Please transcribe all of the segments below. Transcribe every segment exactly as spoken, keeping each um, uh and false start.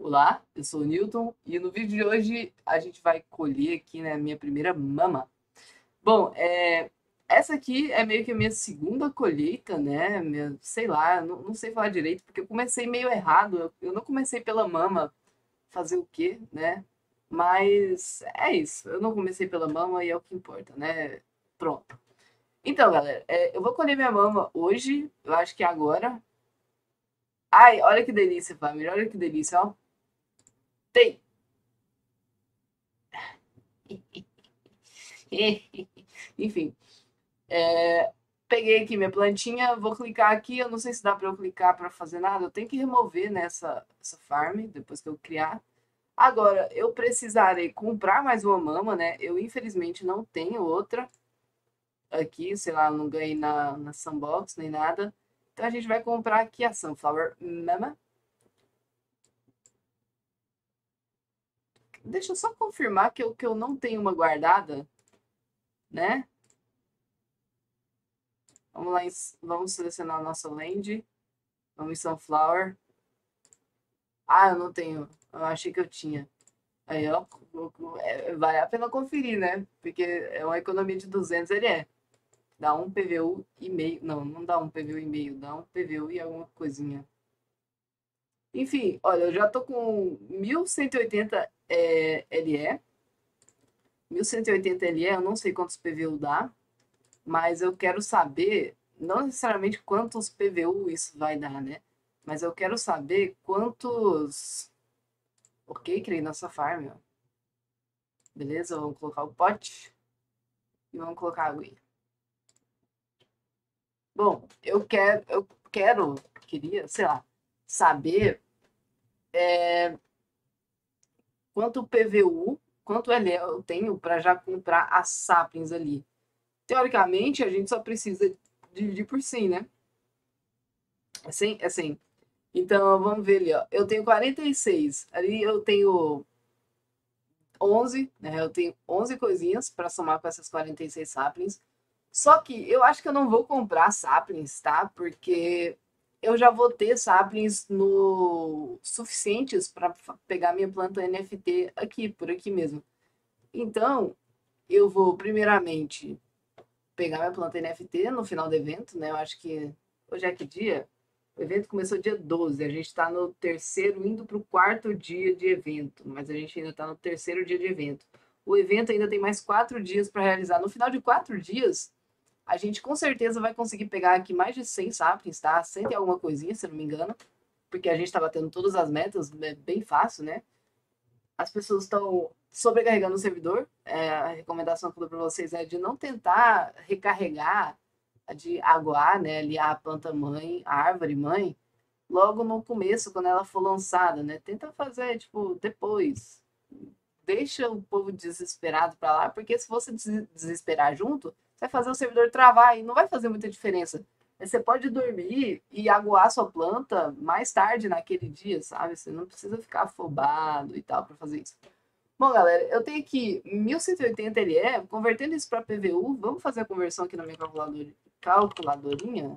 Olá, eu sou o Newton e no vídeo de hoje a gente vai colher aqui, né, minha primeira mama. Bom, é, essa aqui é meio que a minha segunda colheita, né? Minha, sei lá, não, não sei falar direito, porque eu comecei meio errado. Eu, eu não comecei pela mama, fazer o quê, né? Mas é isso, eu não comecei pela mama e é o que importa, né? Pronto. Então, galera, é, eu vou colher minha mama hoje, eu acho que agora. Ai, olha que delícia, família, olha que delícia, ó. Tem! Enfim, é, peguei aqui minha plantinha, vou clicar aqui. Eu não sei se dá para eu clicar para fazer nada. Eu tenho que remover nessa essa farm depois que eu criar. Agora, eu precisarei comprar mais uma mama, né? Eu infelizmente não tenho outra aqui, sei lá, não ganhei na, na Sunbox nem nada. Então a gente vai comprar aqui a Sunflower Mama. Deixa eu só confirmar que eu, que eu não tenho uma guardada, né? Vamos lá, em, vamos selecionar a nossa land. Vamos em Sunflower. Ah, eu não tenho. Eu achei que eu tinha. Aí, ó, é, vale a pena conferir, né? Porque é uma economia de duzentos, ele é. Dá um P V U e meio. Não, não dá um P V U e meio, dá um P V U e alguma coisinha. Enfim, olha, eu já tô com mil cento e oitenta é, L E. mil cento e oitenta L E, eu não sei quantos P V U dá, mas eu quero saber, não necessariamente quantos P V U isso vai dar, né? Mas eu quero saber quantos. Ok, criei nossa farm, ó. Beleza, vamos colocar o pote e vamos colocar a água aí. Bom, eu quero, eu quero, queria, sei lá, saber quanto P V U, quanto L E eu tenho para já comprar as saplings ali. Teoricamente, a gente só precisa dividir por cem, né? É cem? É cem. Então, vamos ver ali, ó. Eu tenho quarenta e seis. Ali eu tenho onze, né? Eu tenho onze coisinhas para somar com essas quarenta e seis saplings. Só que eu acho que eu não vou comprar saplings, tá? Porque eu já vou ter saplings no suficientes para pegar minha planta N F T aqui, por aqui mesmo. Então, eu vou primeiramente pegar minha planta N F T no final do evento, né? Eu acho que hoje é que dia? O evento começou dia doze, a gente está no terceiro, indo para o quarto dia de evento, mas a gente ainda está no terceiro dia de evento. O evento ainda tem mais quatro dias para realizar. No final de quatro dias, a gente com certeza vai conseguir pegar aqui mais de cem sapiens, tá? cem e alguma coisinha, se não me engano, porque a gente está batendo todas as metas, é bem fácil, né? As pessoas estão sobrecarregando o servidor. É, a recomendação que eu dou para vocês é de não tentar recarregar, de aguar, né, ali a planta mãe, a árvore mãe, logo no começo, quando ela for lançada, né? Tenta fazer, tipo, depois. Deixa o povo desesperado para lá, porque se você desesperar junto, você vai fazer o servidor travar e não vai fazer muita diferença. Você pode dormir e aguar sua planta mais tarde naquele dia, sabe? Você não precisa ficar afobado e tal para fazer isso. Bom, galera, eu tenho aqui mil cento e oitenta L E, convertendo isso para P V U. Vamos fazer a conversão aqui na minha calculadora, calculadorinha.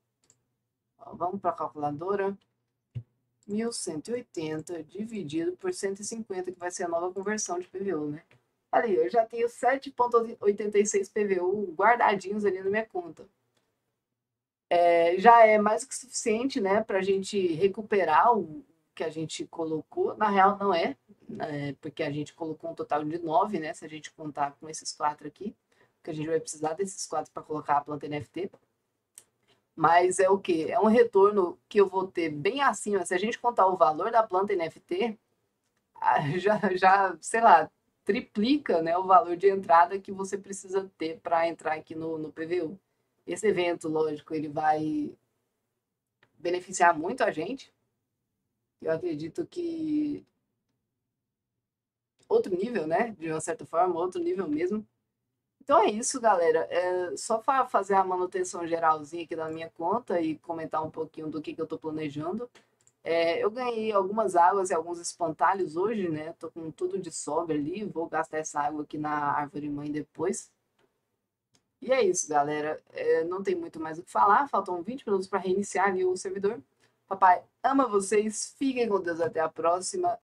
Ó, vamos para a calculadora. mil cento e oitenta dividido por cento e cinquenta, que vai ser a nova conversão de P V U, né? Ali, eu já tenho sete vírgula oitenta e seis P V U guardadinhos ali na minha conta. É, já é mais que suficiente, né, para a gente recuperar o que a gente colocou. Na real, não é, né, porque a gente colocou um total de nove, né, se a gente contar com esses quatro aqui, que a gente vai precisar desses quatro para colocar a planta N F T. Mas é o quê? É um retorno que eu vou ter bem acima. Se a gente contar o valor da planta N F T, já, já sei lá, triplica, né, o valor de entrada que você precisa ter para entrar aqui no, no P V U. Esse evento, lógico, ele vai beneficiar muito a gente. Eu acredito que outro nível, né? De uma certa forma, outro nível mesmo. Então é isso, galera. É só para fazer a manutenção geralzinha aqui da minha conta e comentar um pouquinho do que, que eu estou planejando. É, eu ganhei algumas águas e alguns espantalhos hoje, né? Tô com tudo de sobra ali. Vou gastar essa água aqui na árvore mãe depois. E é isso, galera. É, não tem muito mais o que falar. Faltam vinte minutos para reiniciar ali o servidor. Papai ama vocês. Fiquem com Deus. Até a próxima.